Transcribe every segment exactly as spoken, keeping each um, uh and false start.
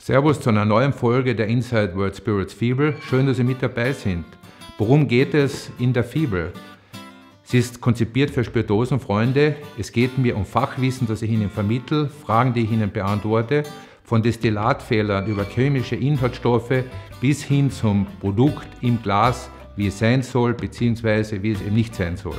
Servus zu einer neuen Folge der Inside World Spirits Fibel. Schön, dass Sie mit dabei sind. Worum geht es in der Fibel? Sie ist konzipiert für Spirituosenfreunde. Es geht mir um Fachwissen, das ich Ihnen vermittle, Fragen, die ich Ihnen beantworte, von Destillatfehlern über chemische Inhaltsstoffe bis hin zum Produkt im Glas, wie es sein soll, beziehungsweise wie es eben nicht sein soll.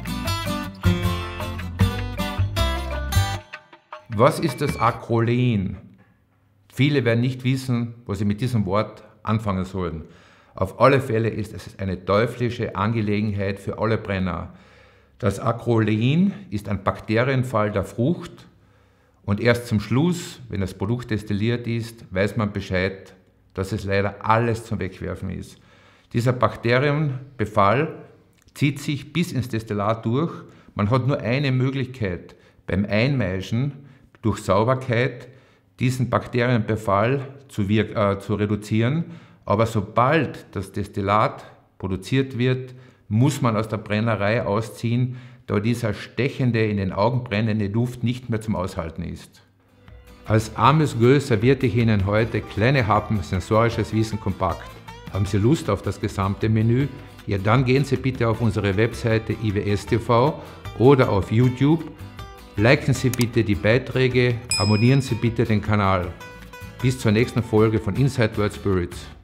Was ist das Acrolein? Viele werden nicht wissen, was sie mit diesem Wort anfangen sollen. Auf alle Fälle ist es eine teuflische Angelegenheit für alle Brenner. Das Acrolein ist ein Bakterienfall der Frucht und erst zum Schluss, wenn das Produkt destilliert ist, weiß man Bescheid, dass es leider alles zum Wegwerfen ist. Dieser Bakterienbefall zieht sich bis ins Destillat durch. Man hat nur eine Möglichkeit beim Einmeischen durch Sauberkeit diesen Bakterienbefall zu, äh, zu reduzieren. Aber sobald das Destillat produziert wird, muss man aus der Brennerei ausziehen, da dieser stechende, in den Augen brennende Duft nicht mehr zum Aushalten ist. Als armes Gueux servierte ich Ihnen heute kleine Happen sensorisches Wissen kompakt. Haben Sie Lust auf das gesamte Menü? Ja, dann gehen Sie bitte auf unsere Webseite I W S T V oder auf YouTube. Liken Sie bitte die Beiträge, abonnieren Sie bitte den Kanal. Bis zur nächsten Folge von Inside World Spirits.